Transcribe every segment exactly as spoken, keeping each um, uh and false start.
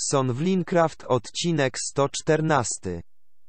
Son w Minecraft, odcinek sto czternasty.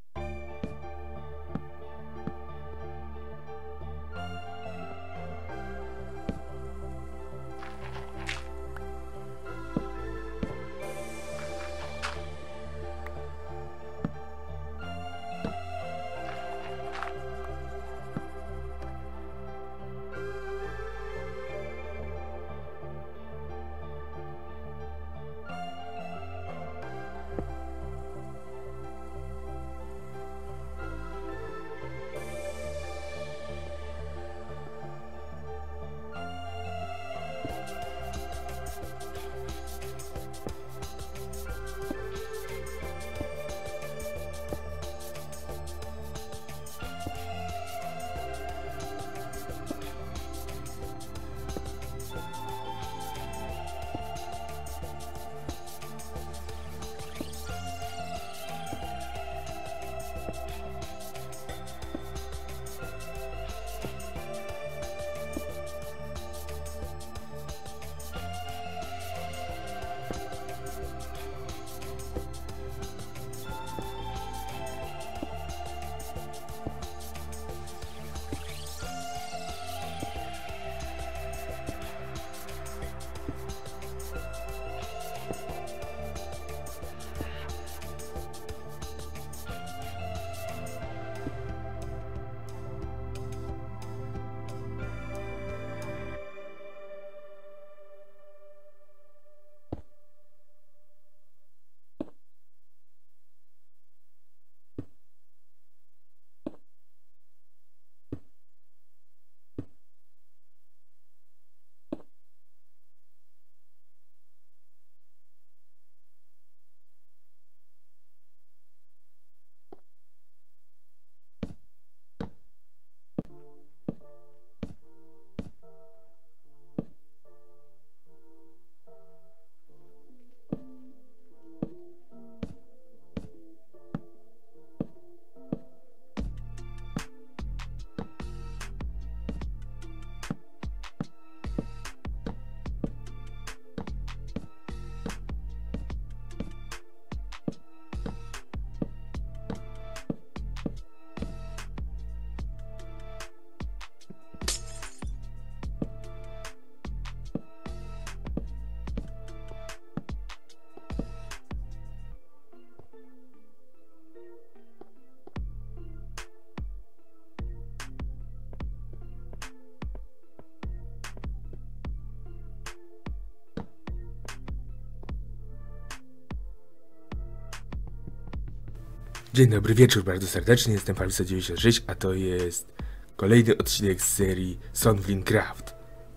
Dzień dobry wieczór, bardzo serdecznie, jestem Falisa dziewięćdziesiąt sześć, a to jest kolejny odcinek z serii Son w Minecraft.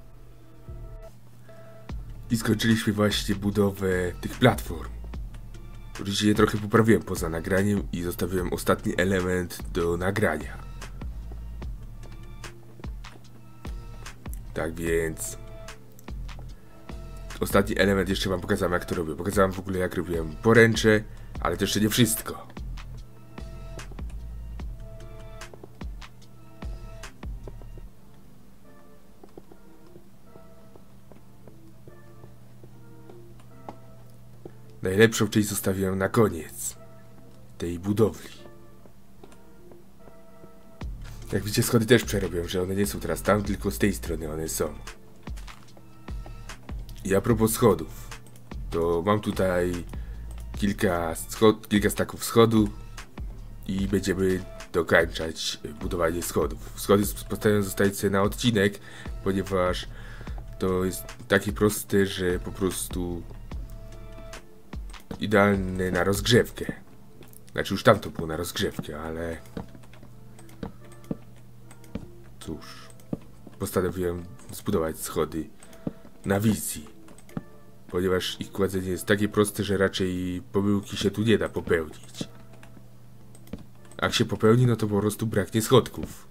I skończyliśmy właśnie budowę tych platform. Oczywiście je trochę poprawiłem poza nagraniem i zostawiłem ostatni element do nagrania. Tak więc... Ostatni element jeszcze wam pokazałem, jak to robię. Pokazałem w ogóle, jak robiłem poręcze, ale to jeszcze nie wszystko. Najlepszą część zostawiłem na koniec tej budowli. Jak widzicie, schody też przerobiłem, że one nie są teraz tam, tylko z tej strony one są. I a propos schodów, to mam tutaj kilka, schod kilka staków schodu i będziemy dokończać budowanie schodów. Schody postanowiłem zostawić sobie na odcinek, ponieważ to jest takie proste, że po prostu idealne na rozgrzewkę. Znaczy już tam to było na rozgrzewkę, ale cóż, postanowiłem zbudować schody na wizji, ponieważ ich kładzenie jest takie proste, że raczej pomyłki się tu nie da popełnić. Jak się popełni, no to po prostu braknie schodków.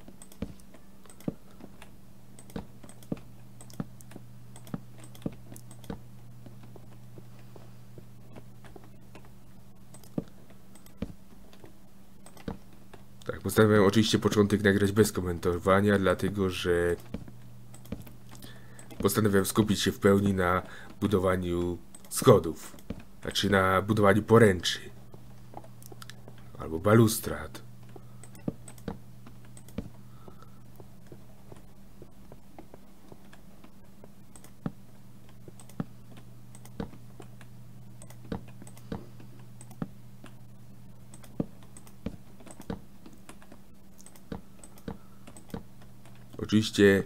Tak, postanowiłem oczywiście początek nagrać bez komentowania, dlatego że postanowiłem skupić się w pełni na budowaniu schodów. Znaczy na budowaniu poręczy. Albo balustrad. Oczywiście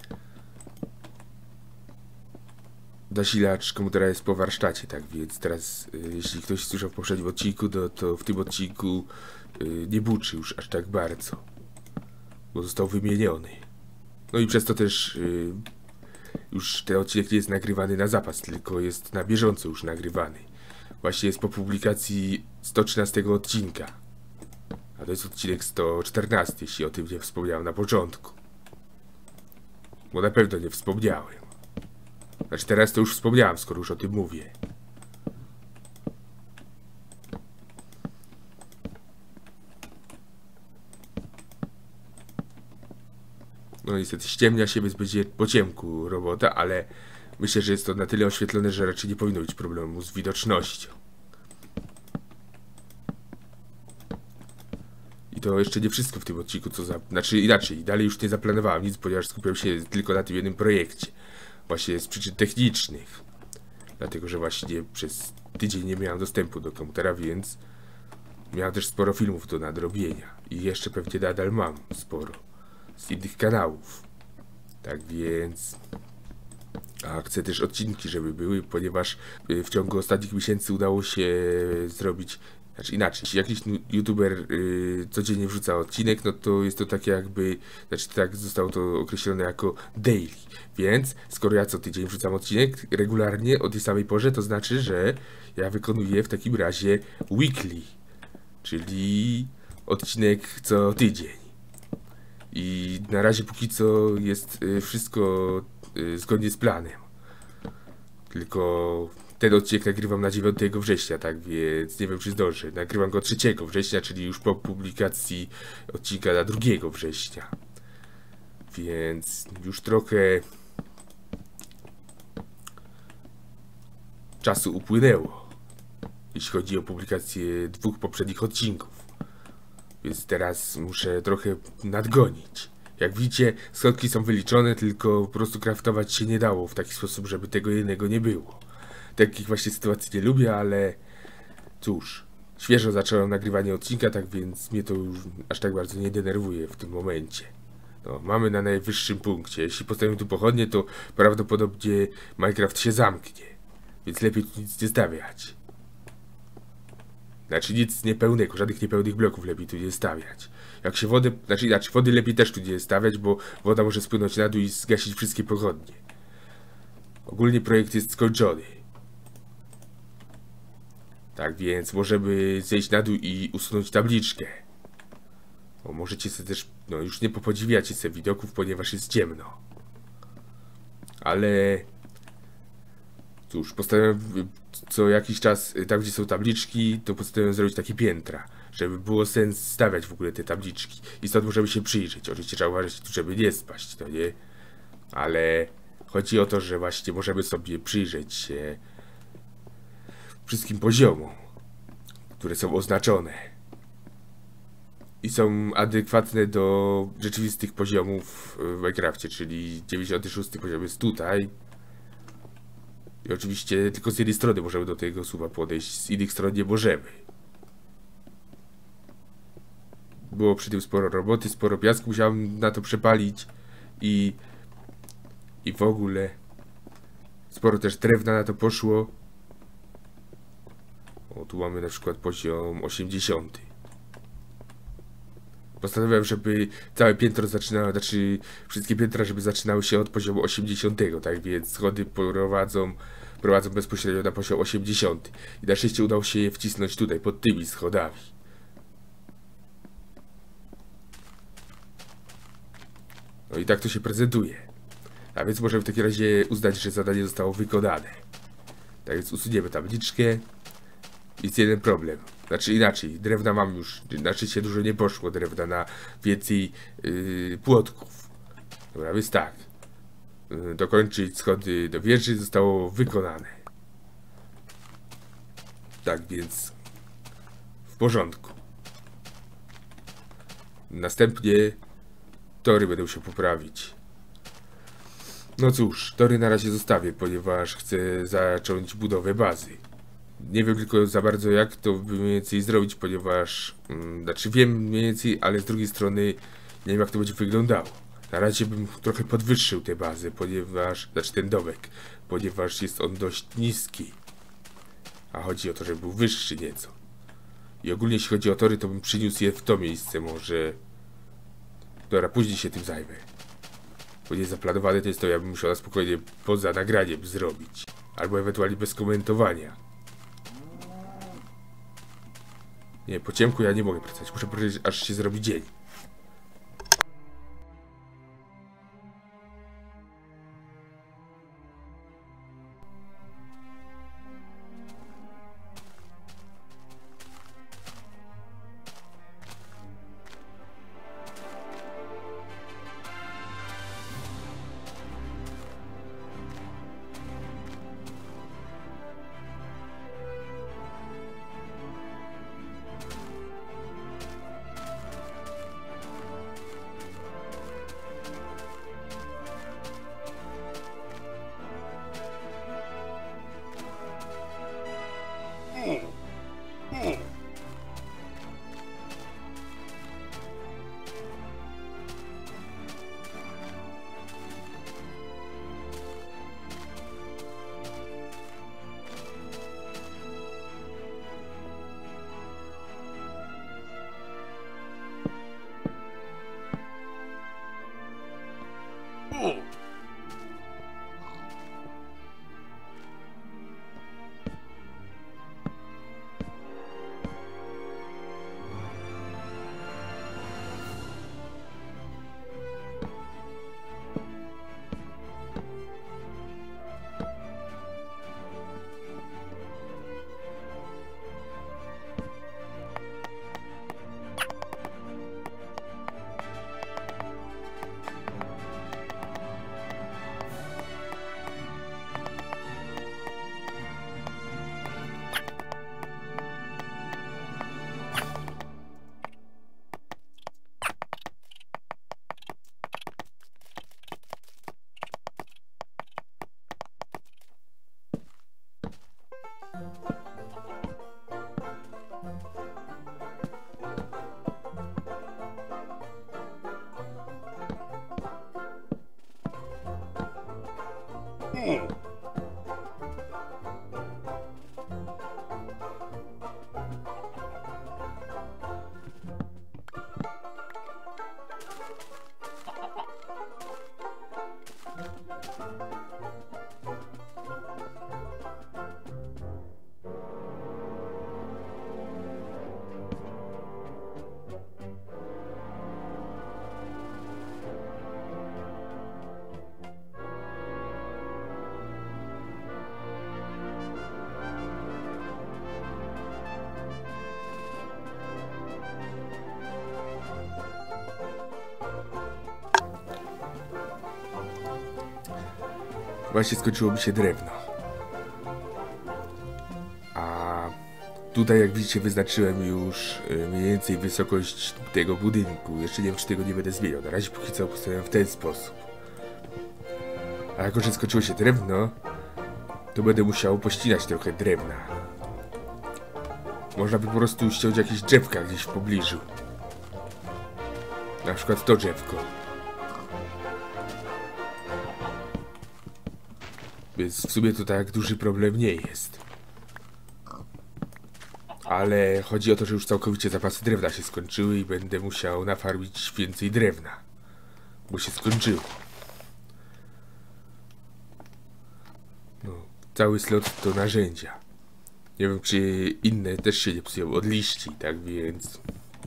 zasilacz komputera jest po warsztacie, tak więc teraz y, jeśli ktoś słyszał w poprzednim odcinku, to, to w tym odcinku y, nie buczy już aż tak bardzo, bo został wymieniony. No i przez to też y, już ten odcinek nie jest nagrywany na zapas, tylko jest na bieżąco już nagrywany. Właśnie jest po publikacji sto trzynastego odcinka, a to jest odcinek sto czternasty, jeśli o tym nie wspomniałem na początku. Bo na pewno nie wspomniałem. Znaczy teraz to już wspomniałem, skoro już o tym mówię. No niestety ściemnia się, więc będzie po ciemku robota, ale myślę, że jest to na tyle oświetlone, że raczej nie powinno być problemu z widocznością. I to jeszcze nie wszystko w tym odcinku, co za... Znaczy inaczej, dalej już nie zaplanowałem nic, ponieważ skupiam się tylko na tym jednym projekcie. Właśnie z przyczyn technicznych. Dlatego, że właśnie przez tydzień nie miałem dostępu do komputera, więc miałem też sporo filmów do nadrobienia. I jeszcze pewnie nadal mam sporo z innych kanałów. Tak więc... A chcę też odcinki, żeby były, ponieważ w ciągu ostatnich miesięcy udało się zrobić... Znaczy inaczej, jeśli jakiś youtuber yy, codziennie wrzuca odcinek, no to jest to takie jakby, znaczy tak zostało to określone jako daily. Więc skoro ja co tydzień wrzucam odcinek regularnie o tej samej porze, to znaczy, że ja wykonuję w takim razie weekly, czyli odcinek co tydzień. I na razie póki co jest yy, wszystko yy, zgodnie z planem. Tylko... Ten odcinek nagrywam na dziewiątego września, tak więc nie wiem, czy zdążę. Nagrywam go trzeciego września, czyli już po publikacji odcinka na drugiego września. Więc już trochę czasu upłynęło, jeśli chodzi o publikację dwóch poprzednich odcinków. Więc teraz muszę trochę nadgonić. Jak widzicie, schodki są wyliczone, tylko po prostu craftować się nie dało w taki sposób, żeby tego jednego nie było. Takich właśnie sytuacji nie lubię, ale cóż, świeżo zacząłem nagrywanie odcinka, tak więc mnie to już aż tak bardzo nie denerwuje w tym momencie. No, mamy na najwyższym punkcie. Jeśli postawimy tu pochodnie, to prawdopodobnie Minecraft się zamknie. Więc lepiej tu nic nie stawiać. Znaczy nic niepełnego, żadnych niepełnych bloków lepiej tu nie stawiać. Jak się wody, znaczy inaczej, wody lepiej też tu nie stawiać, bo woda może spłynąć na dół i zgasić wszystkie pochodnie. Ogólnie projekt jest skończony. Tak więc możemy zejść na dół i usunąć tabliczkę. O, możecie sobie też, no już nie popodziwiacie sobie widoków, ponieważ jest ciemno. Ale... Cóż, postanowiłem co jakiś czas, tam gdzie są tabliczki, to postanowiłem zrobić takie piętra. Żeby było sens stawiać w ogóle te tabliczki. I stąd możemy się przyjrzeć. Oczywiście trzeba uważać tu, żeby nie spaść, no nie? Ale chodzi o to, że właśnie możemy sobie przyjrzeć się wszystkim poziomom, które są oznaczone i są adekwatne do rzeczywistych poziomów w Minecrafcie, czyli dziewięćdziesiąty szósty poziom jest tutaj i oczywiście tylko z jednej strony możemy do tego suwa podejść, z innych stron nie możemy. Było przy tym sporo roboty, sporo piasku musiałem na to przepalić i i w ogóle sporo też drewna na to poszło. O, tu mamy na przykład poziom osiemdziesiąty. Postanowiłem, żeby całe piętro zaczynało, znaczy wszystkie piętra, żeby zaczynały się od poziomu osiemdziesiątego, tak więc schody prowadzą, prowadzą bezpośrednio na poziom osiemdziesiąty. I na szczęście udało się je wcisnąć tutaj, pod tymi schodami. No i tak to się prezentuje. A więc możemy w takim razie uznać, że zadanie zostało wykonane. Tak więc usuniemy tabliczkę. Jest jeden problem. Znaczy inaczej, drewna mam już, znaczy się dużo nie poszło drewna na więcej yy, płotków. Dobra, więc tak. Yy, dokończyć schody do wieży zostało wykonane. Tak więc w porządku. Następnie tory będą się poprawić. No cóż, tory na razie zostawię, ponieważ chcę zacząć budowę bazy. Nie wiem tylko za bardzo jak to mniej więcej zrobić, ponieważ... Mm, znaczy wiem mniej więcej, ale z drugiej strony nie wiem jak to będzie wyglądało. Na razie bym trochę podwyższył tę bazę, ponieważ... Znaczy ten domek, ponieważ jest on dość niski. A chodzi o to, żeby był wyższy nieco. I ogólnie jeśli chodzi o tory, to bym przyniósł je w to miejsce może... Dobra, później się tym zajmę. Bo nie zaplanowane to jest to, ja bym musiał na spokojnie poza nagraniem zrobić. Albo ewentualnie bez komentowania. Nie, po ciemku ja nie mogę pracować. Muszę powiedzieć, aż się zrobi dzień. Właśnie skończyło mi się drewno. A tutaj, jak widzicie, wyznaczyłem już mniej więcej wysokość tego budynku. Jeszcze nie wiem, czy tego nie będę zmieniał. Na razie póki co postawiłem w ten sposób. A jako, że skończyło się drewno, to będę musiał pościnać trochę drewna. Można by po prostu ściąć jakieś drzewka gdzieś w pobliżu. Na przykład to drzewko. Więc w sumie to tak duży problem nie jest. Ale chodzi o to, że już całkowicie zapasy drewna się skończyły i będę musiał nafarmić więcej drewna. Bo się skończyło. No, cały slot to narzędzia. Nie wiem, czy inne też się nie psują od liści, tak więc...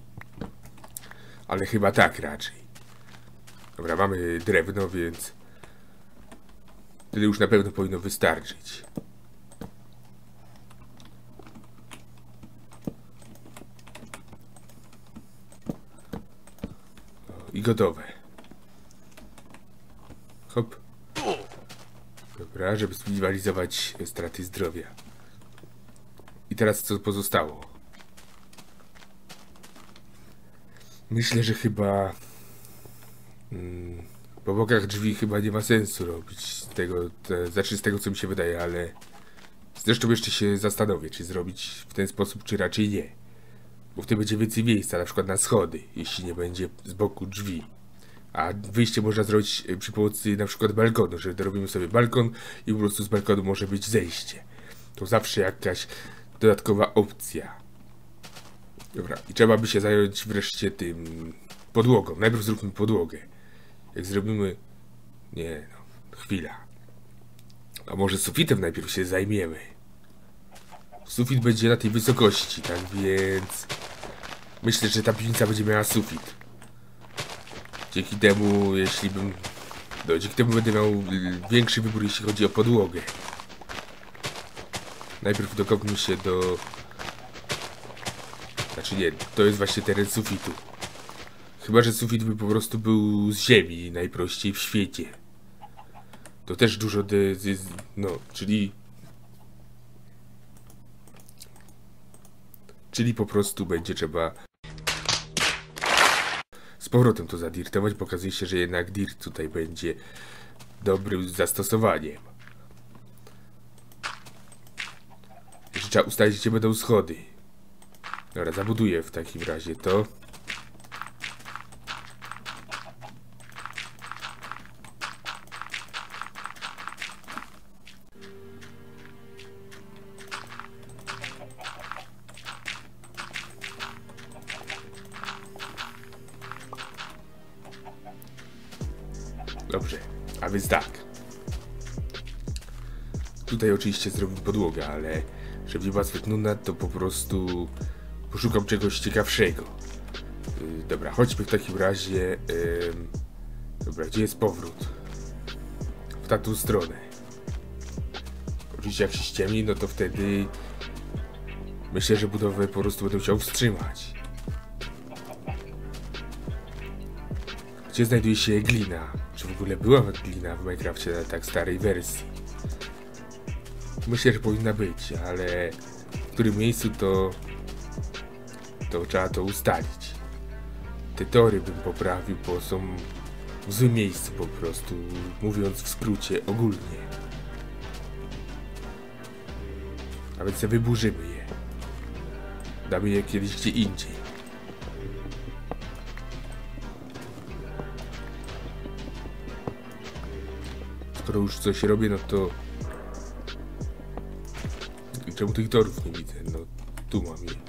Ale chyba tak raczej. Dobra, mamy drewno, więc... Wtedy już na pewno powinno wystarczyć. O, i gotowe. Hop. Dobra, żeby zminimalizować straty zdrowia. I teraz co pozostało? Myślę, że chyba mm, po bokach drzwi chyba nie ma sensu robić z tego, te, znaczy z tego co mi się wydaje, ale zresztą jeszcze się zastanowię, czy zrobić w ten sposób, czy raczej nie. Bo wtedy będzie więcej miejsca, na przykład na schody, jeśli nie będzie z boku drzwi. A wyjście można zrobić przy pomocy na przykład balkonu, że dorobimy sobie balkon i po prostu z balkonu może być zejście. To zawsze jakaś dodatkowa opcja. Dobra, i trzeba by się zająć wreszcie tym podłogą. Najpierw zróbmy podłogę. Jak zrobimy... Nie no, chwila. A może sufitem najpierw się zajmiemy? Sufit będzie na tej wysokości, tak więc... Myślę, że ta piwnica będzie miała sufit. Dzięki temu, jeśli bym... No, dzięki temu będę miał większy wybór, jeśli chodzi o podłogę. Najpierw dokopmy się do... Znaczy nie, to jest właśnie teren sufitu. Chyba, że sufit by po prostu był z ziemi, najprościej w świecie. To też dużo... De... No, czyli... Czyli po prostu będzie trzeba... Z powrotem to zadirtować, pokazuje się, że jednak dirt tutaj będzie dobrym zastosowaniem. Jeszcze trzeba ustalić, gdzie będą schody. Dobra, zabuduję w takim razie to. Dobrze, a więc tak. Tutaj oczywiście zrobię podłogę, ale żeby nie była zbyt nudna, to po prostu poszukam czegoś ciekawszego. Yy, dobra, chodźmy w takim razie... Yy, dobra, gdzie jest powrót? W tamtą stronę. Oczywiście jak się ściemni, no to wtedy... Myślę, że budowę po prostu będę chciał wstrzymać. Gdzie znajduje się glina? Czy w ogóle była glina w Minecrafcie na tak starej wersji? Myślę, że powinna być, ale w którym miejscu to... to trzeba to ustalić. Te tory bym poprawił, bo są w złym miejscu po prostu, mówiąc w skrócie ogólnie. A więc sobie wyburzymy je. Damy je kiedyś gdzie indziej. Skoro już coś robię, no to... Czemu tych torów nie widzę? No, tu mam je.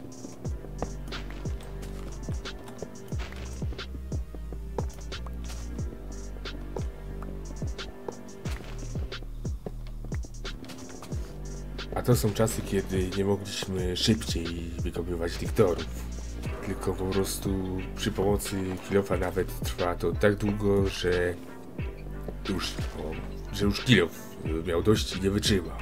A to są czasy, kiedy nie mogliśmy szybciej wykopywać tych torów. Tylko po prostu przy pomocy kilofa nawet trwa to tak długo, że już, o, że już kilof miał dość i nie wytrzymał.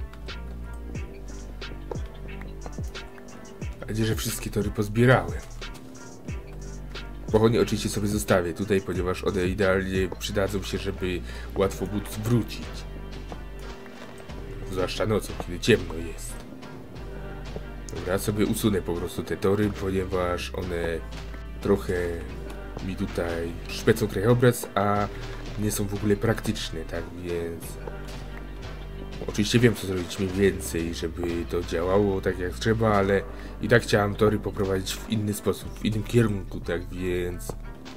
Mam nadzieję, że wszystkie tory pozbierałem. Pochodnie oczywiście sobie zostawię tutaj, ponieważ one idealnie przydadzą się, żeby łatwo móc wrócić. Zwłaszcza nocą, kiedy ciemno jest. Dobra, sobie usunę po prostu te tory, ponieważ one trochę mi tutaj szpecą krajobraz, a nie są w ogóle praktyczne, tak więc... Oczywiście wiem, co zrobić mniej więcej, żeby to działało tak jak trzeba, ale i tak chciałem tory poprowadzić w inny sposób, w innym kierunku, tak więc...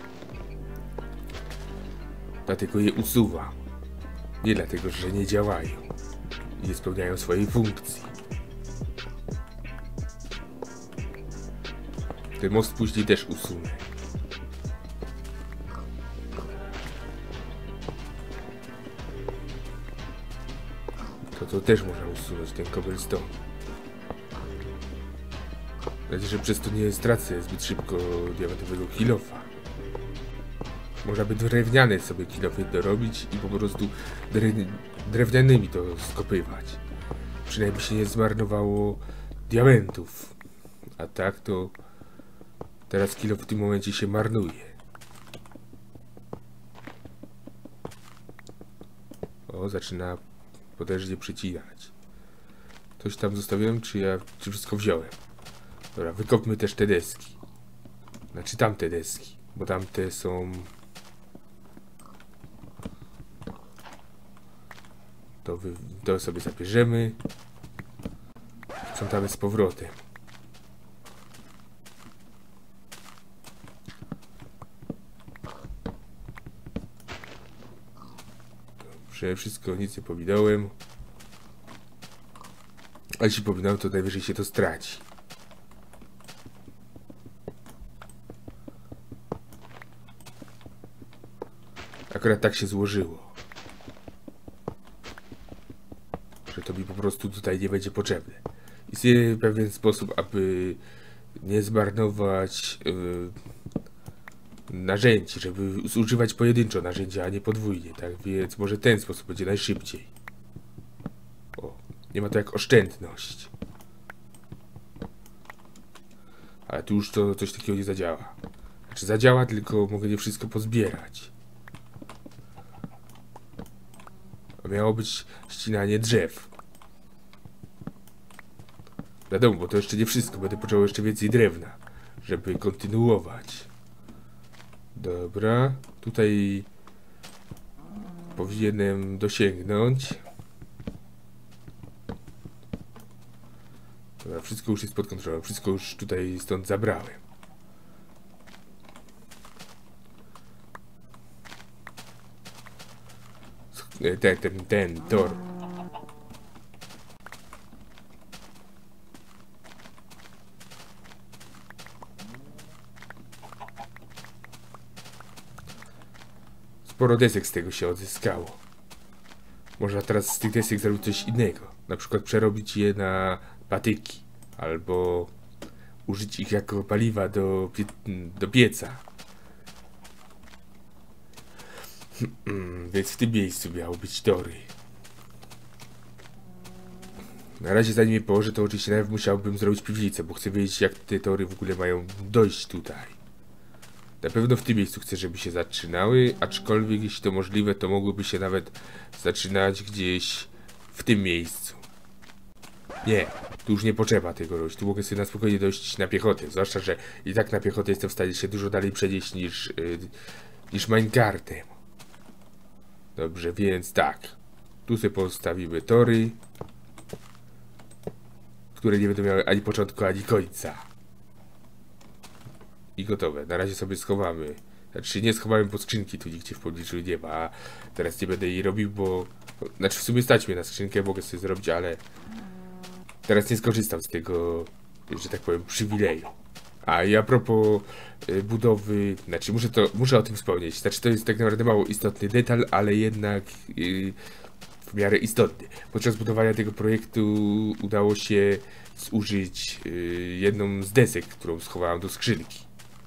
Dlatego je usuwam. Nie dlatego, że nie działają. Nie spełniają swojej funkcji. Ten most później też usunę. To to też można usunąć, ten cobblestone. Mam nadzieję, że przez to nie stracę zbyt szybko diamentowego kilofa. Można by drewniane sobie kilofy dorobić i po prostu dre drewnianymi to skopywać. Przynajmniej się nie zmarnowało diamentów. A tak to teraz kilof w tym momencie się marnuje. O, zaczyna potężnie przycinać. Coś tam zostawiłem, czy ja czy wszystko wziąłem? Dobra, wykopmy też te deski. Znaczy tamte deski, bo tamte są... To, wy, to sobie zabierzemy. Sprzątamy z powrotem. Dobrze, wszystko, nic nie pominąłem. A jeśli pominąłem, to najwyżej się to straci. Akurat tak się złożyło, że to mi po prostu tutaj nie będzie potrzebne. Istnieje pewien sposób, aby nie zmarnować yy, narzędzi, żeby zużywać pojedynczo narzędzia, a nie podwójnie, tak więc może ten sposób będzie najszybciej. O, nie ma to jak oszczędność. Ale tu już to coś takiego nie zadziała. Znaczy zadziała, tylko mogę nie wszystko pozbierać. Miało być ścinanie drzew. Wiadomo, bo to jeszcze nie wszystko. Będę potrzebował jeszcze więcej drewna, żeby kontynuować. Dobra. Tutaj powinienem dosięgnąć. Dobra, wszystko już jest pod kontrolą. Wszystko już tutaj stąd zabrałem. Ten, ten, ten, tor. Sporo desek z tego się odzyskało. Można teraz z tych desek zrobić coś innego. Na przykład przerobić je na patyki. Albo użyć ich jako paliwa do, pie do pieca. Więc w tym miejscu miały być tory. Na razie zanim je położę, to oczywiście najpierw musiałbym zrobić piwnicę, bo chcę wiedzieć, jak te tory w ogóle mają dojść tutaj. Na pewno w tym miejscu chcę, żeby się zaczynały, aczkolwiek jeśli to możliwe, to mogłyby się nawet zaczynać gdzieś w tym miejscu. Nie, tu już nie potrzeba tego robić, tu mogę sobie na spokojnie dojść na piechotę, zwłaszcza, że i tak na piechotę jestem w stanie się dużo dalej przenieść niż, yy, niż minecartem. Dobrze, więc tak. Tu sobie postawimy tory, które nie będą miały ani początku, ani końca. I gotowe. Na razie sobie schowamy. Znaczy nie schowałem, bo skrzynki tu nigdzie w pobliżu nie ma. A teraz nie będę jej robił, bo... Znaczy w sumie stać mnie na skrzynkę, mogę sobie zrobić, ale... Teraz nie skorzystam z tego, że tak powiem, przywileju. A i a propos y, budowy, znaczy muszę to, muszę o tym wspomnieć, znaczy to jest tak naprawdę mało istotny detal, ale jednak y, w miarę istotny. Podczas budowania tego projektu udało się zużyć y, jedną z desek, którą schowałem do skrzynki.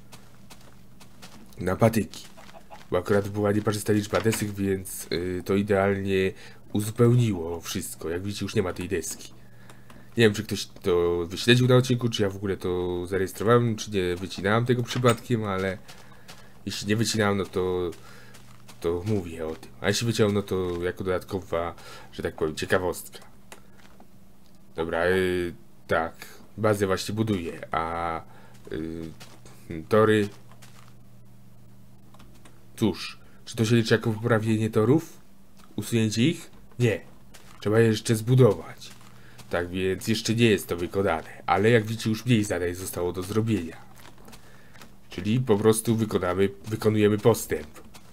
Na patyki. Bo akurat była nieparzysta liczba desek, więc y, to idealnie uzupełniło wszystko. Jak widzicie, już nie ma tej deski. Nie wiem, czy ktoś to wyśledził na odcinku, czy ja w ogóle to zarejestrowałem, czy nie wycinałem tego przypadkiem, ale jeśli nie wycinałem, no to to mówię o tym. A jeśli wyciąłem, no to jako dodatkowa, że tak powiem, ciekawostka. Dobra, yy, tak, bazę właśnie buduję, a yy, tory... Cóż, czy to się liczy jako poprawienie torów? Usunięcie ich? Nie. Trzeba je jeszcze zbudować. Tak więc jeszcze nie jest to wykonane, ale jak widzicie, już mniej zadań zostało do zrobienia. Czyli po prostu wykonamy, wykonujemy postęp.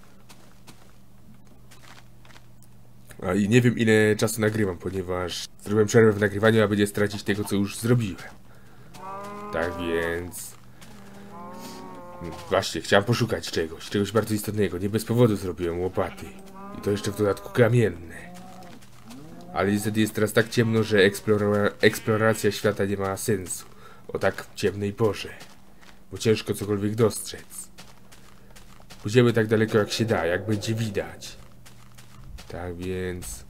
A i nie wiem, ile czasu nagrywam, ponieważ zrobiłem przerwę w nagrywaniu, aby nie stracić tego, co już zrobiłem. Tak więc... Właśnie, chciałem poszukać czegoś, czegoś bardzo istotnego. Nie bez powodu zrobiłem łopaty. I to jeszcze w dodatku kamienne. Ale niestety jest teraz tak ciemno, że eksplora eksploracja świata nie ma sensu. O tak ciemnej porze. Bo ciężko cokolwiek dostrzec. Pójdziemy tak daleko jak się da, jak będzie widać. Tak więc...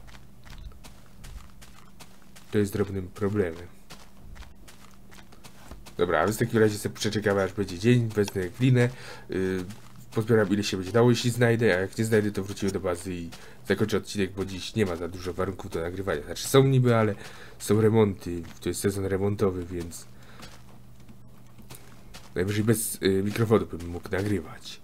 To jest drobnym problemem. Dobra, a więc w takim razie sobie przeczekamy, aż będzie dzień, wezmę glinę. Yy, pozbieram ile się będzie dało, jeśli znajdę, a jak nie znajdę, to wrócimy do bazy i zakończę odcinek, bo dziś nie ma za dużo warunków do nagrywania. Znaczy są niby, ale są remonty, to jest sezon remontowy, więc najwyżej bez y, mikrofonu bym mógł nagrywać.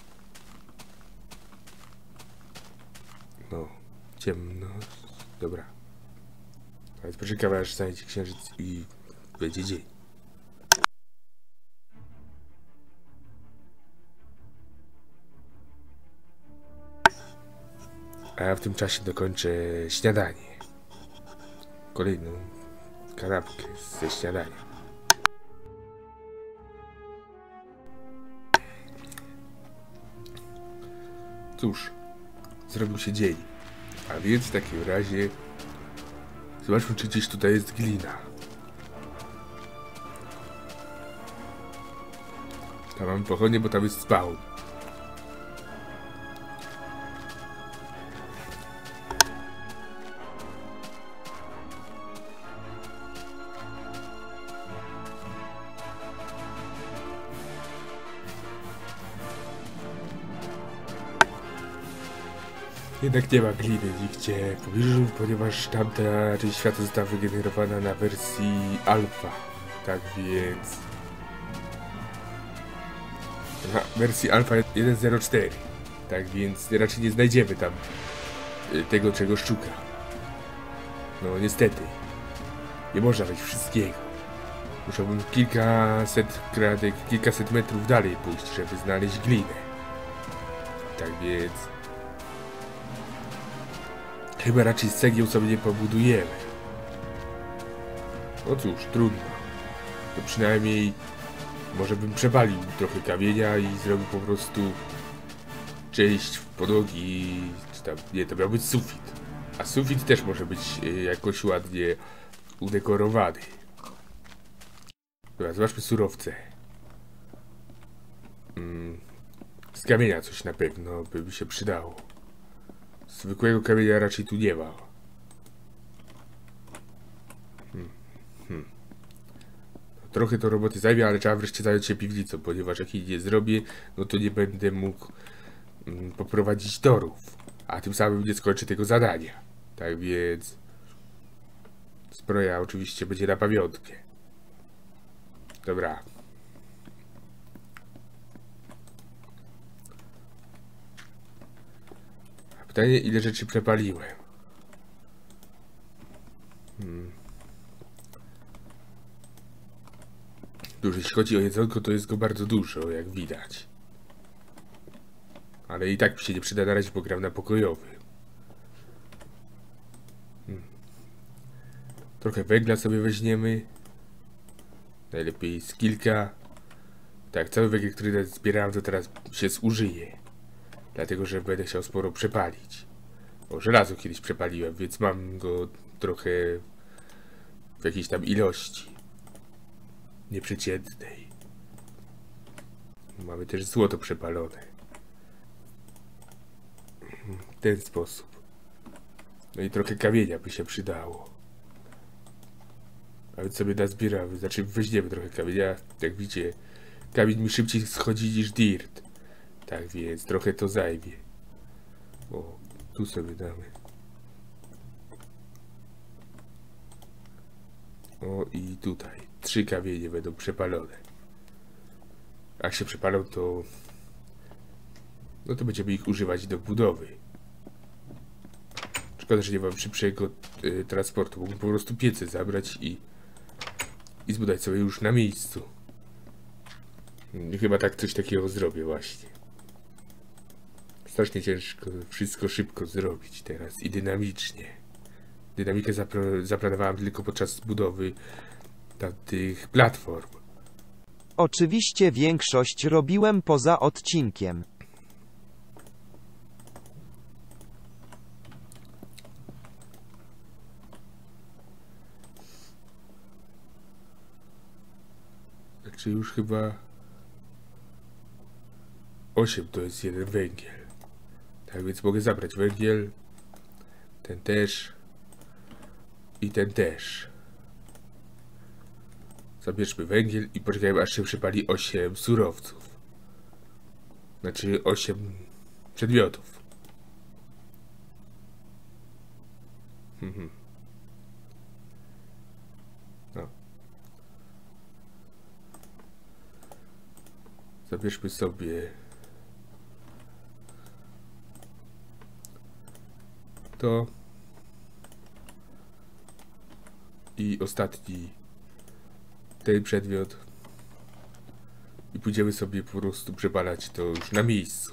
No, ciemno. Dobra. A więc poczekamy, aż znajdzie księżyc i będzie dzień. A ja w tym czasie dokończę śniadanie. Kolejną kanapkę ze śniadania. Cóż, zrobił się dzień. A więc w takim razie zobaczmy, czy gdzieś tutaj jest glina. Tam mamy pochodnie, bo tam jest spawn. Jednak nie ma gliny nigdzie w pobliżu, ponieważ tamta część świata została wygenerowana na wersji alfa. Tak więc... Na wersji alfa jeden zero cztery. Tak więc raczej nie znajdziemy tam y, tego, czego szuka. No niestety. Nie można mieć wszystkiego. Musiałbym kilkaset kratek, kilkaset metrów dalej pójść, żeby znaleźć glinę. Tak więc... Chyba raczej z cegieł sobie nie pobudujemy. No cóż, trudno. To przynajmniej może bym przepalił trochę kamienia i zrobił po prostu część podłogi, czy tam, nie, to miał być sufit. A sufit też może być y, jakoś ładnie udekorowany. Dobra, zobaczmy surowce. Mm, z kamienia coś na pewno by mi się przydało. Zwykłego kamienia raczej tu nie ma. Hmm. Hmm. Trochę to roboty zajmie, ale trzeba wreszcie zająć się piwnicą, ponieważ jak jej nie zrobię, no to nie będę mógł mm, poprowadzić torów. A tym samym nie skończę tego zadania. Tak więc... Zbroja oczywiście będzie na pamiątkę. Dobra. Pytanie, ile rzeczy przepaliłem. Hmm. Dużo, jeśli chodzi o jedzonko, to jest go bardzo dużo, jak widać. Ale i tak mi się nie przyda na razie, bo gram na pokojowy. Hmm. Trochę węgla sobie weźmiemy. Najlepiej z kilka. Tak, cały węgiel, który zbierałem, to teraz się zużyje. Dlatego, że będę chciał sporo przepalić. O, żelazo kiedyś przepaliłem, więc mam go trochę w jakiejś tam ilości. Nieprzeciętnej. Mamy też złoto przepalone. W ten sposób. No i trochę kamienia by się przydało. A więc sobie nazbieramy. Znaczy weźmiemy trochę kamienia. Jak widzicie, kamień mi szybciej schodzi niż dirt. Tak więc trochę to zajmie. O, tu sobie damy. O, i tutaj. Trzy kamienie będą przepalone. Jak się przepalą, to... No to będziemy ich używać do budowy. Szkoda, że nie mam szybszego y, transportu. Mógłbym po prostu piece zabrać i... I zbudować sobie już na miejscu. I chyba tak coś takiego zrobię właśnie. Strasznie ciężko wszystko szybko zrobić teraz i dynamicznie. Dynamikę zapro- zaplanowałem tylko podczas budowy tamtych platform. Oczywiście większość robiłem poza odcinkiem. Znaczy już chyba osiem to jest jeden węgiel. Tak więc mogę zabrać węgiel. Ten też. I ten też. Zabierzmy węgiel i poczekajmy, aż się przypali osiem surowców. Znaczy osiem przedmiotów. Mhm. No. Zabierzmy sobie to i ostatni ten przedmiot i pójdziemy sobie po prostu przepalać to już na miejscu,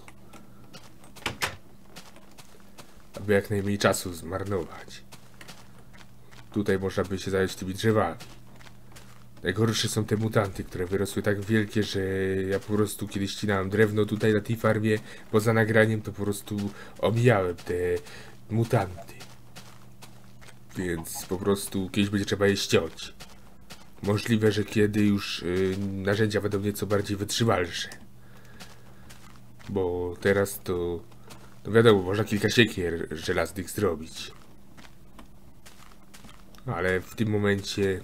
aby jak najmniej czasu zmarnować. Tutaj można by się zająć tymi drzewami. Najgorsze są te mutanty, które wyrosły tak wielkie, że ja po prostu kiedyś ścinałem drewno tutaj na tej farmie, poza nagraniem to po prostu omijałem te mutanty. Więc po prostu kiedyś będzie trzeba je ściąć. Możliwe, że kiedy już y, narzędzia będą nieco bardziej wytrzymalsze. Bo teraz to, no wiadomo, można kilka siekier żelaznych zrobić. Ale w tym momencie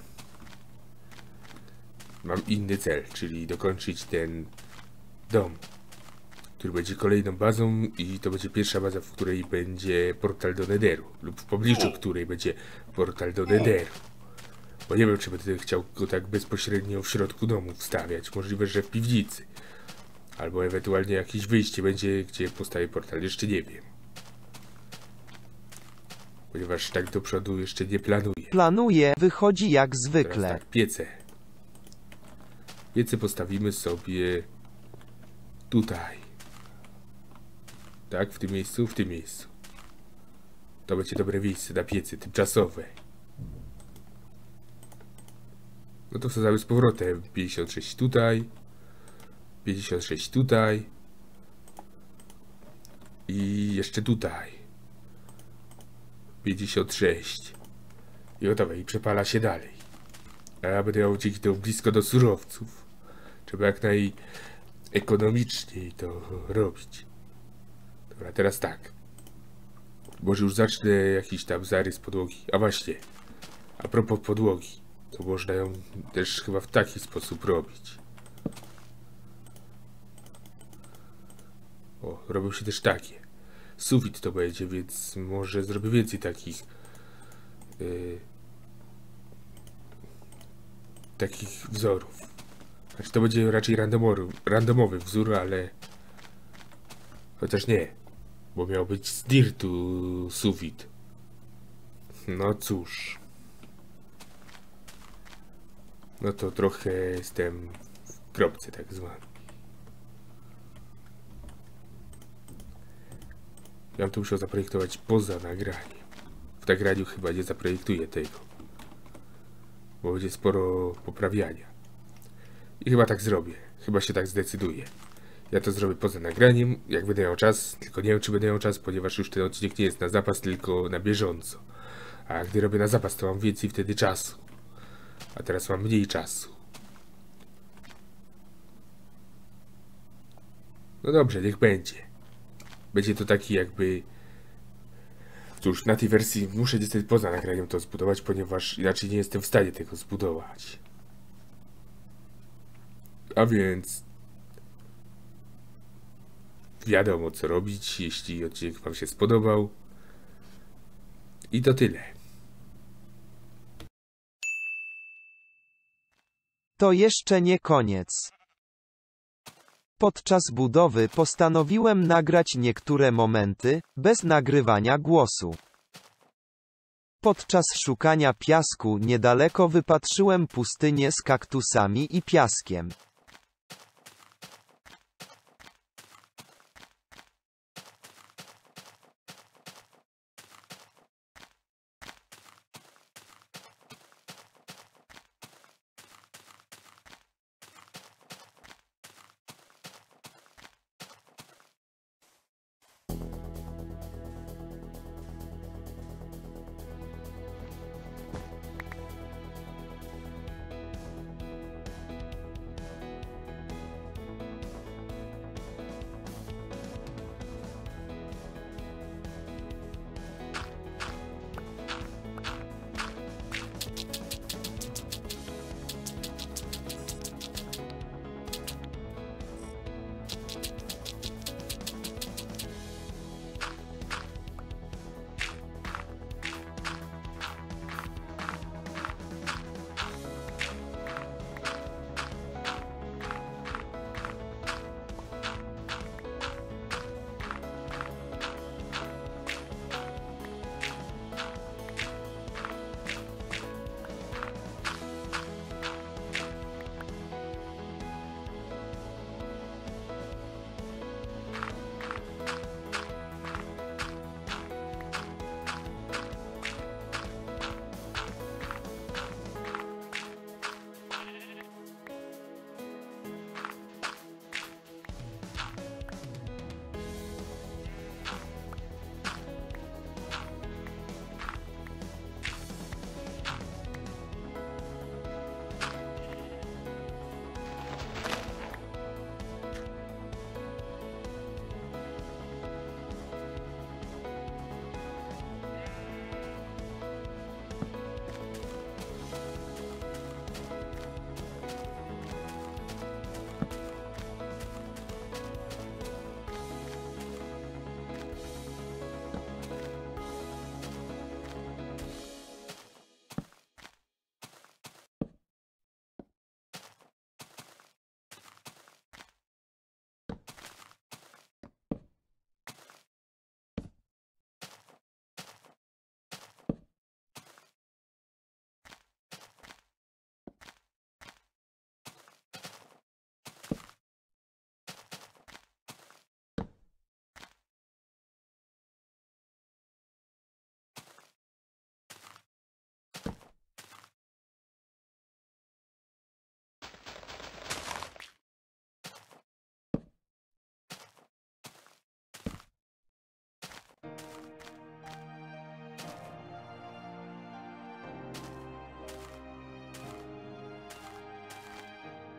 mam inny cel, czyli dokończyć ten dom, który będzie kolejną bazą i to będzie pierwsza baza, w której będzie portal do Netheru, lub w pobliżu której będzie portal do Netheru. Bo nie wiem, czy będę chciał go tak bezpośrednio w środku domu wstawiać, możliwe, że w piwnicy. Albo ewentualnie jakieś wyjście będzie, gdzie postawię portal, jeszcze nie wiem. Ponieważ tak do przodu jeszcze nie planuję. Planuję, wychodzi jak Teraz zwykle. tak, piece. Piece postawimy sobie tutaj. Tak, w tym miejscu, w tym miejscu. To będzie dobre miejsce na piece tymczasowe. No to wsadzamy z powrotem pięćdziesiąt sześć tutaj, pięćdziesiąt sześć tutaj i jeszcze tutaj pięćdziesiąt sześć i gotowe, i przepala się dalej. A ja będę miał dzięki temu blisko do surowców. Trzeba jak najekonomiczniej to robić. Dobra, teraz tak. Może już zacznę jakiś tam zarys podłogi. A właśnie, a propos podłogi, to można ją też chyba w taki sposób robić. O, robią się też takie. Sufit to będzie, więc może zrobię więcej takich yy, takich wzorów. Znaczy to będzie raczej randomowy, randomowy wzór, ale chociaż nie, bo miał być z dirtu sufit. No cóż. No to trochę jestem w kropce tak zwany. Ja bym to musiał zaprojektować poza nagraniem. W nagraniu chyba nie zaprojektuję tego, bo będzie sporo poprawiania. I chyba tak zrobię. Chyba się tak zdecyduję. Ja to zrobię poza nagraniem, jak będę miał czas. Tylko nie wiem, czy będę miał czas, ponieważ już ten odcinek nie jest na zapas, tylko na bieżąco. A gdy robię na zapas, to mam więcej wtedy czasu. A teraz mam mniej czasu. No dobrze, niech będzie. Będzie to taki jakby... Cóż, na tej wersji muszę niestety poza nagraniem to zbudować, ponieważ inaczej nie jestem w stanie tego zbudować. A więc... Wiadomo co robić, jeśli odcinek wam się spodobał. I to tyle. To jeszcze nie koniec. Podczas budowy postanowiłem nagrać niektóre momenty, bez nagrywania głosu. Podczas szukania piasku niedaleko wypatrzyłem pustynię z kaktusami i piaskiem.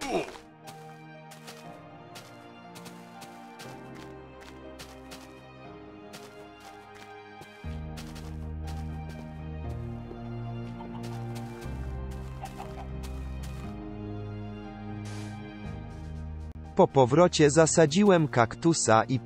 Po powrocie zasadziłem kaktusa i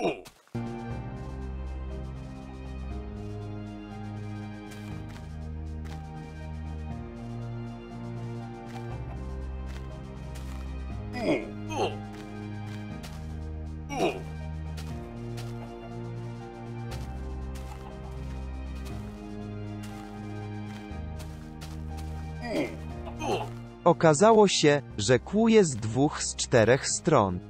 okazało się, że kłuje z dwóch z czterech stron.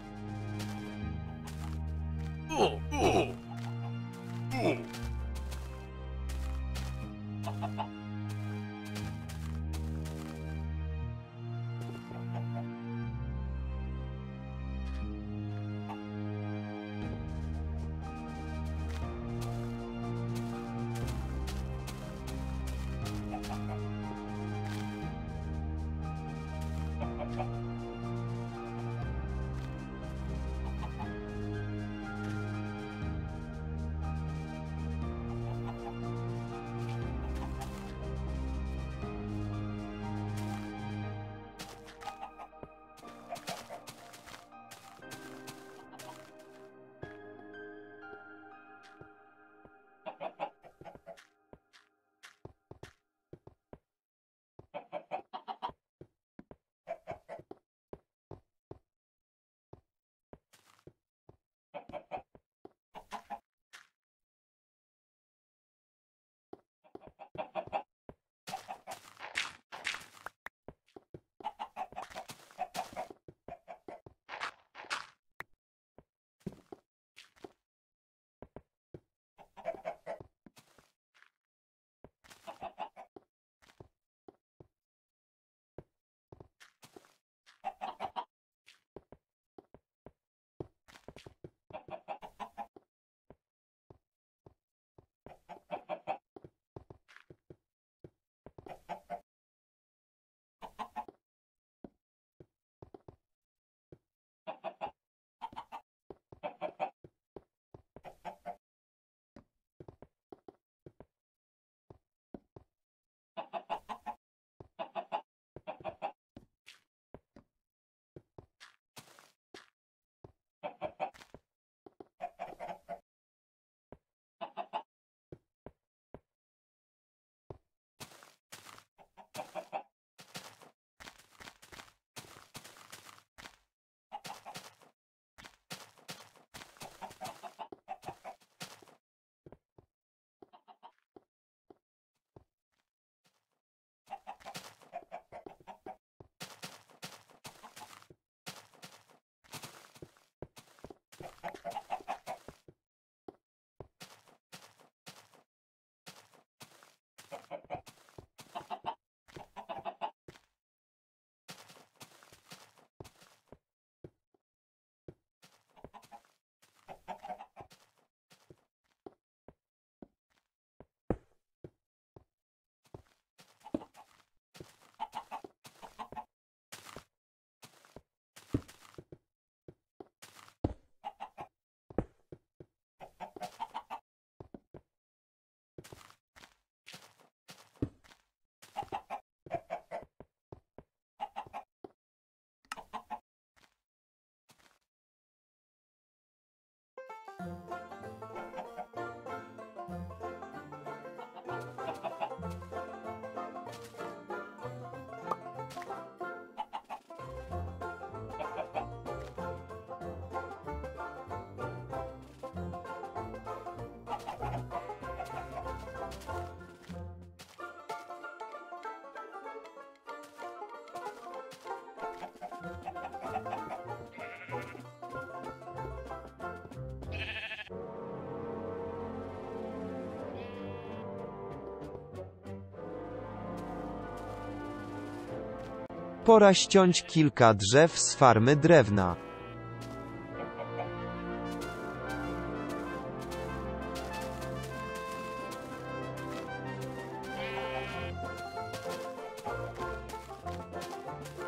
Pora ściąć kilka drzew z farmy drewna.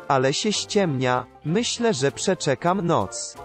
Ale się ściemnia, myślę, że przeczekam noc.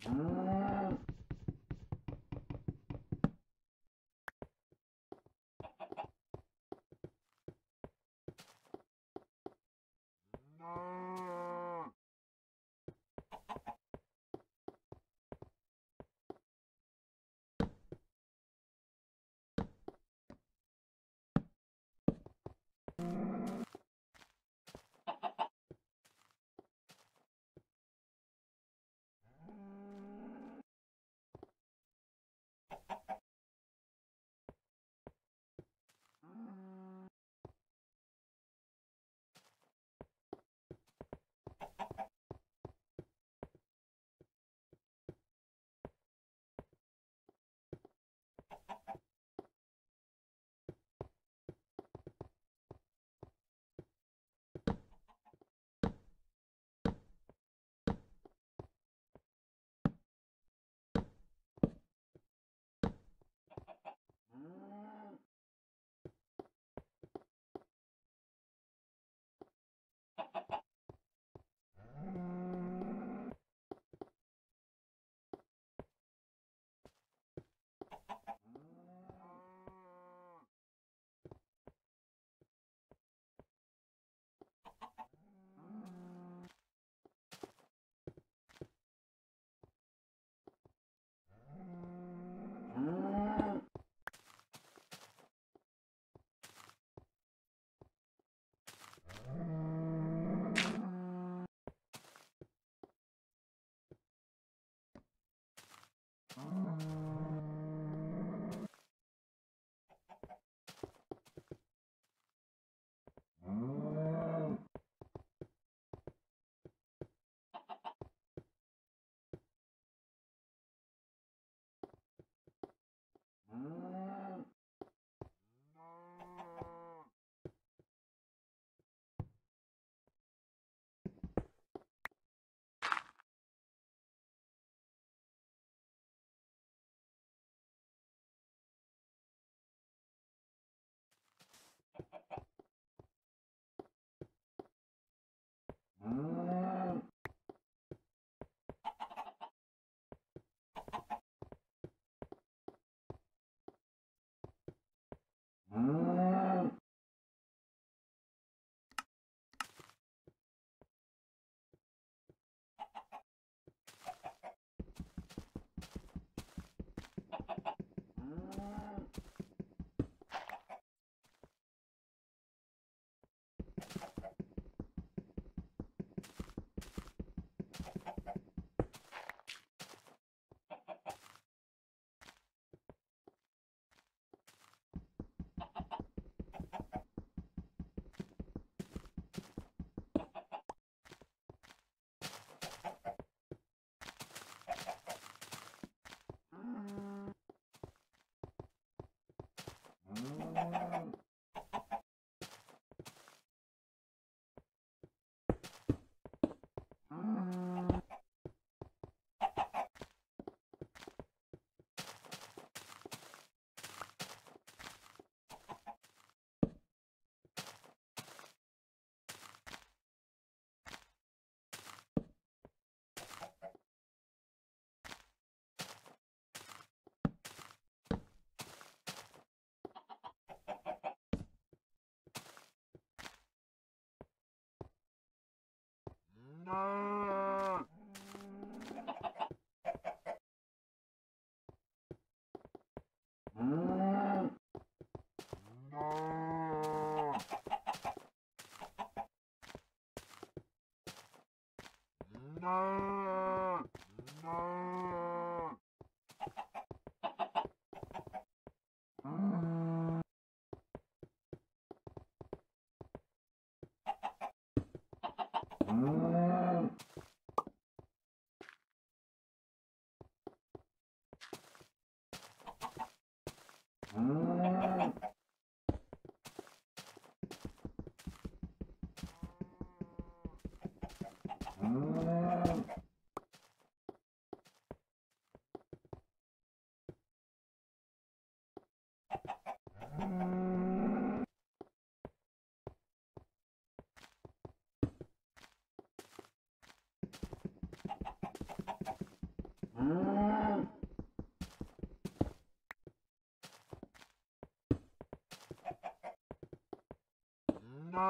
Mm.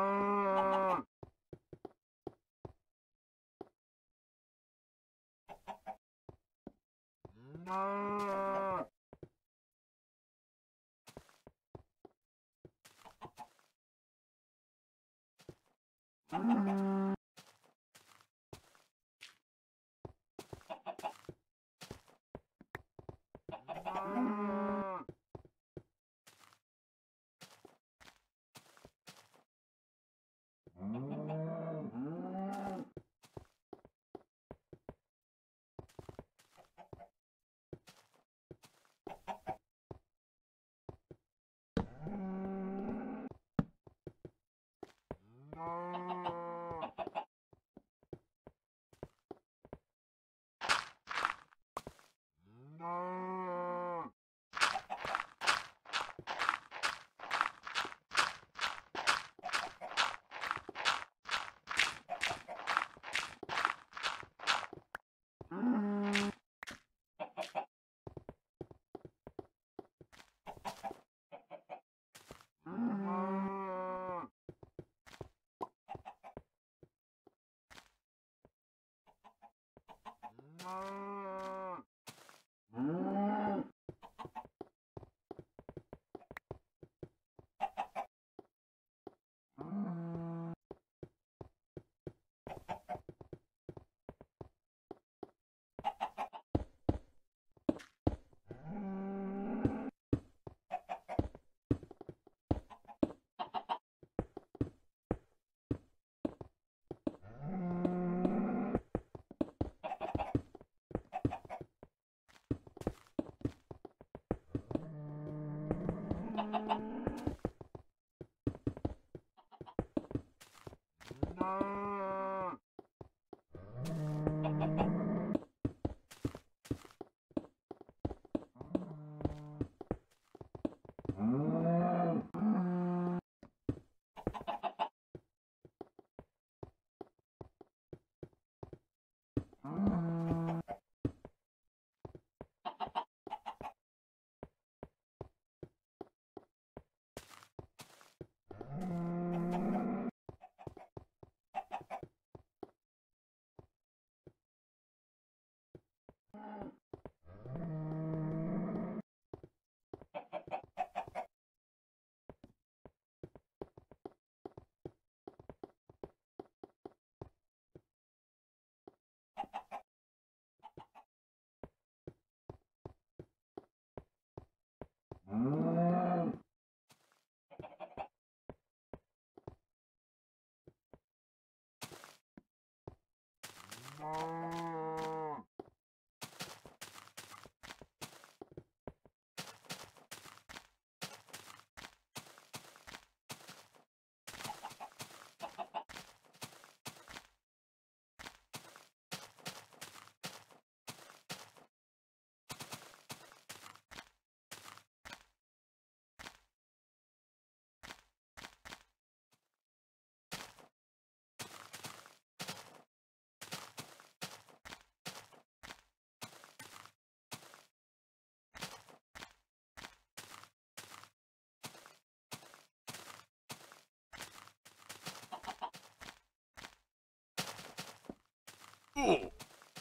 O!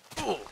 O!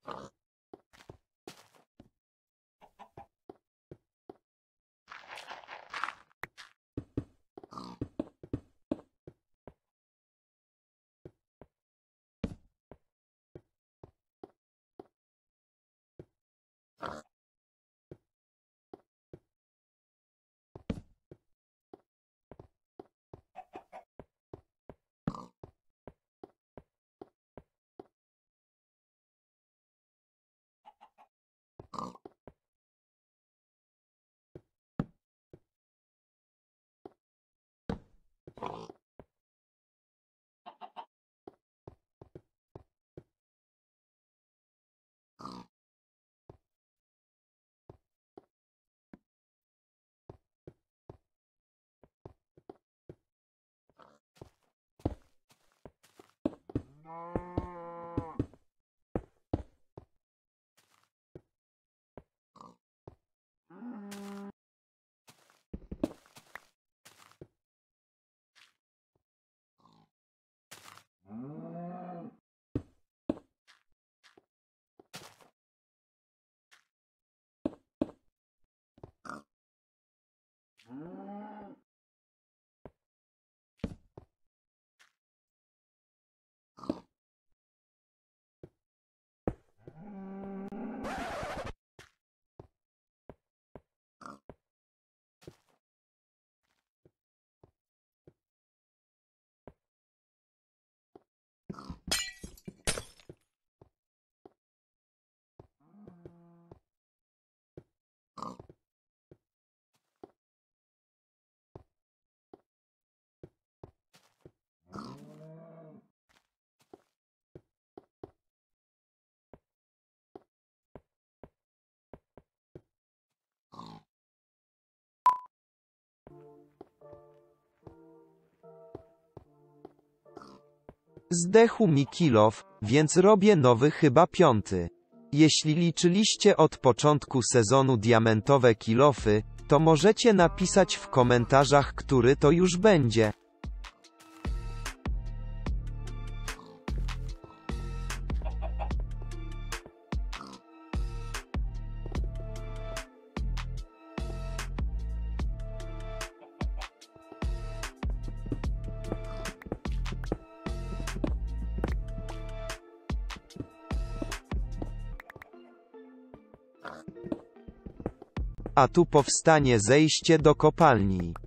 Zdechł mi kilof, więc robię nowy, chyba piąty. Jeśli liczyliście od początku sezonu diamentowe kilofy, to możecie napisać w komentarzach, który to już będzie. A tu powstanie zejście do kopalni.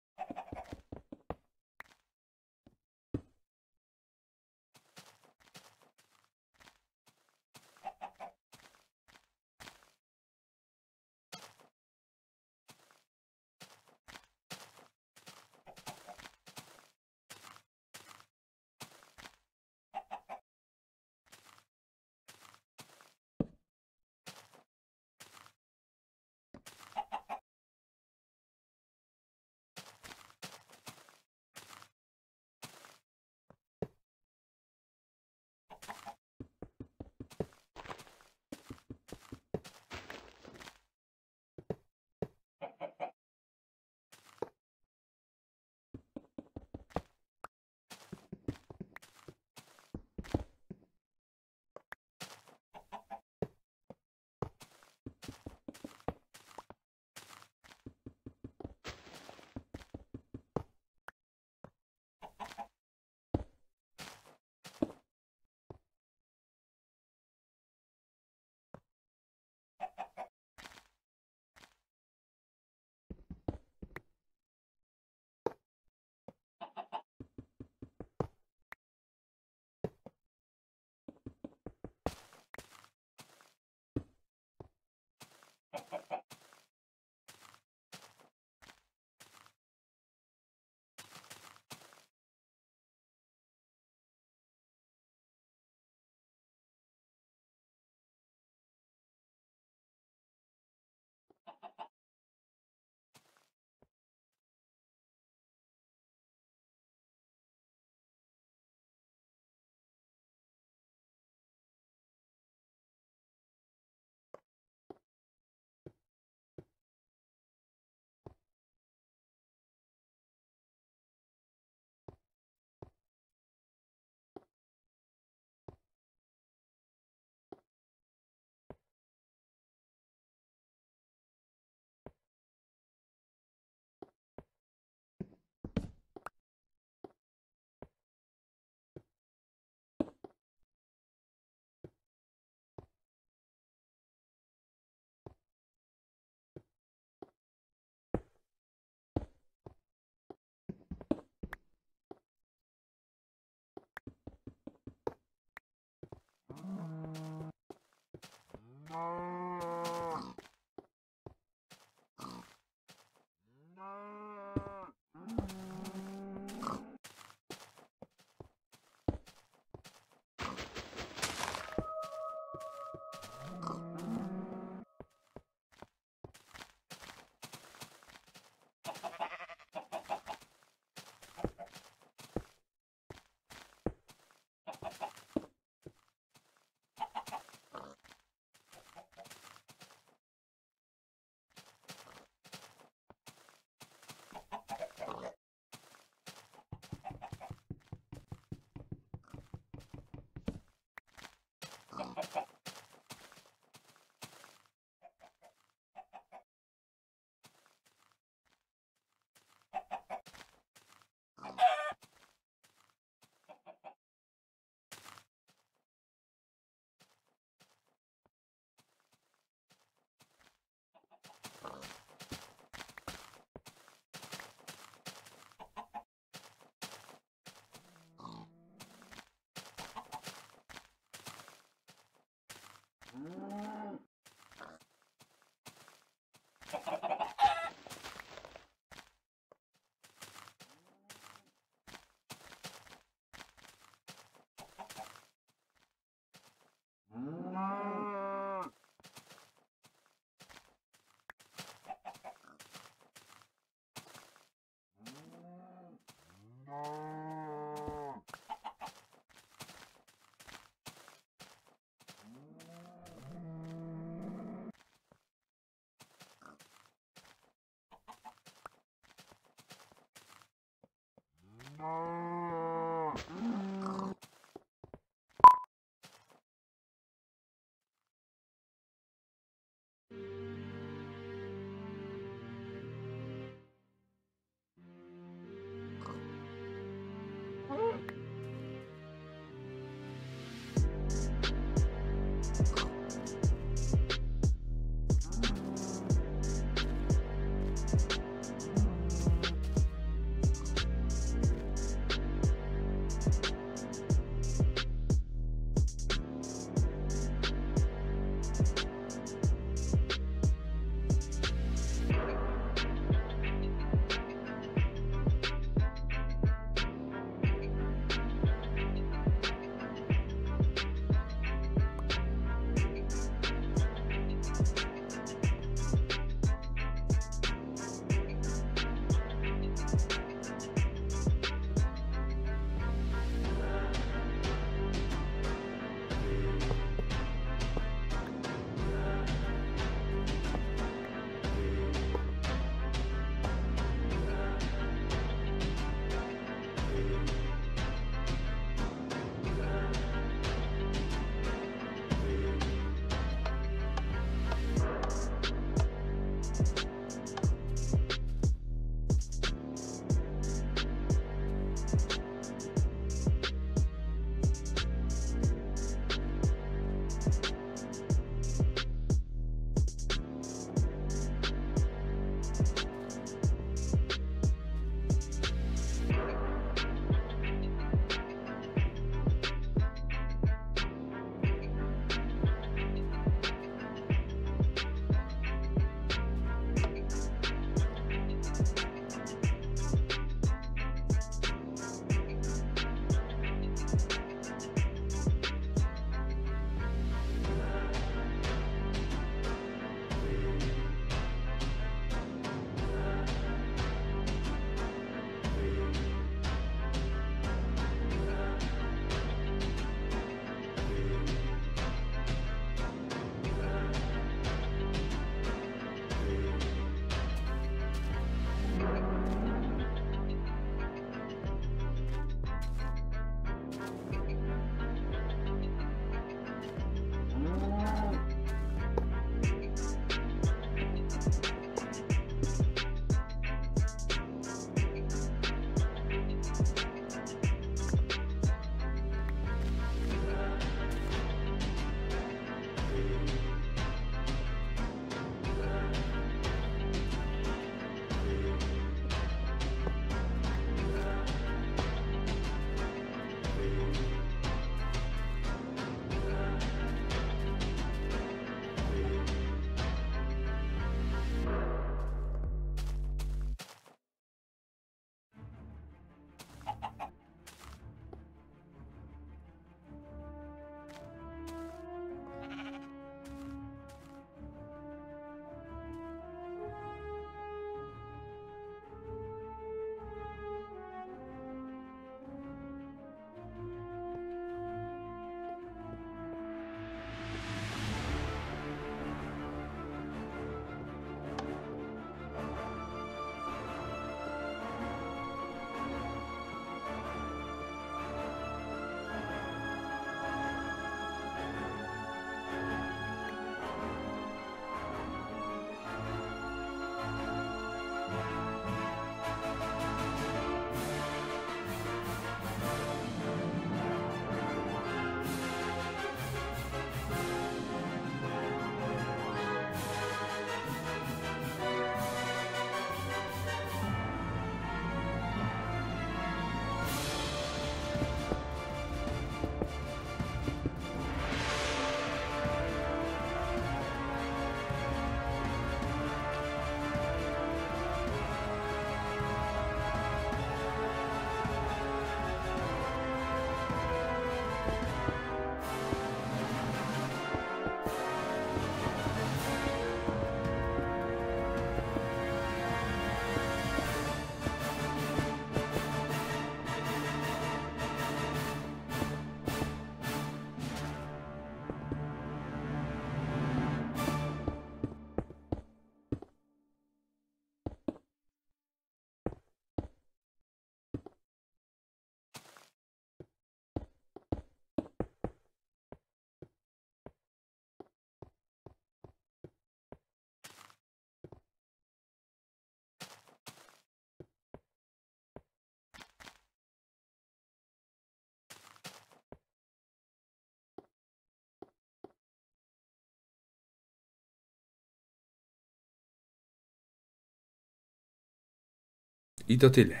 I to tyle.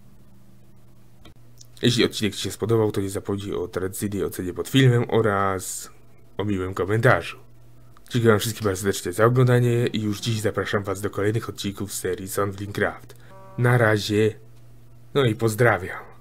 Jeśli odcinek Ci się spodobał, to nie zapomnij o tradycyjnej ocenie pod filmem oraz o miłym komentarzu. Dziękuję Wam wszystkim bardzo serdecznie za oglądanie i już dziś zapraszam Was do kolejnych odcinków z serii Sandling Craft. Na razie, no i pozdrawiam.